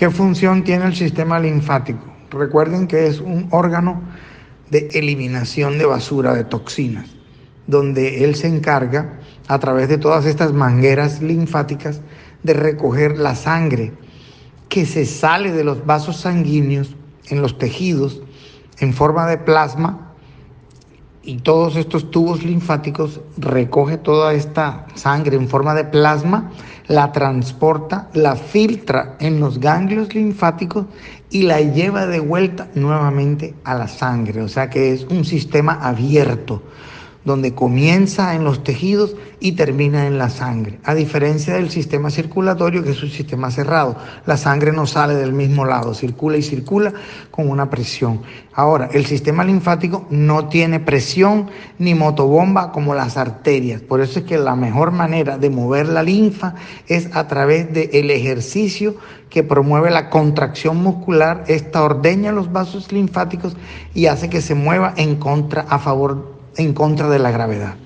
¿Qué función tiene el sistema linfático? Recuerden que es un órgano de eliminación de basura, de toxinas, donde él se encarga, a través de todas estas mangueras linfáticas, de recoger la sangre que se sale de los vasos sanguíneos en los tejidos en forma de plasma, y todos estos tubos linfáticos recoge toda esta sangre en forma de plasma, la transporta, la filtra en los ganglios linfáticos y la lleva de vuelta nuevamente a la sangre. O sea que es un sistema abierto, donde comienza en los tejidos y termina en la sangre, a diferencia del sistema circulatorio, que es un sistema cerrado. La sangre no sale del mismo lado, circula y circula con una presión. Ahora, el sistema linfático no tiene presión ni motobomba como las arterias. Por eso es que la mejor manera de mover la linfa es a través del ejercicio que promueve la contracción muscular. Esta ordeña los vasos linfáticos y hace que se mueva en contra de la gravedad.